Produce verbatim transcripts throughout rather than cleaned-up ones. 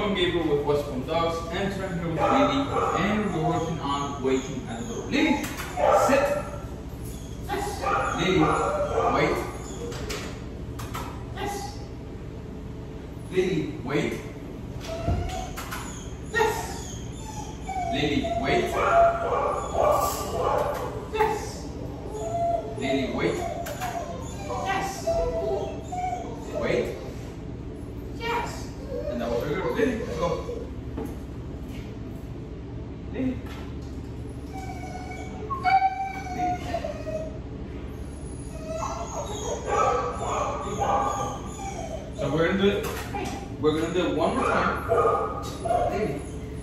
from Gabriel with what's from dogs, and turn here with Lily, and we're working on waiting at the door. Lily, sit. Yes. Lily, wait. Yes. Lily, wait. Yes. Lily, wait. Yes. Lily, wait. Yes. Wait. Yes. And that was very good. Lily, let's go. Lily. So we're gonna do it. We're gonna do it one more time. Lily.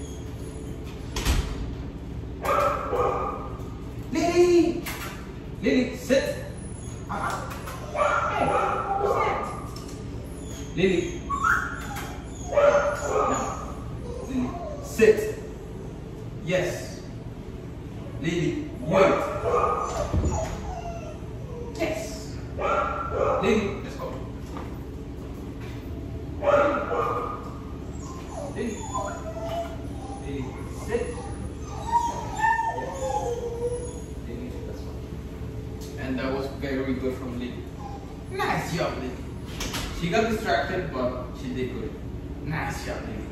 Lily. Lily, sit. Uh-huh. Hey, what's that? Lily. No. Lily, sit. Yes. Lily, wait. Yes. Lily, let's go. Lily. Lily, sit. Lily, let's go. And that was very good from Lily. Nice job, Lily. She got distracted, but she did good. Nice job, Lily.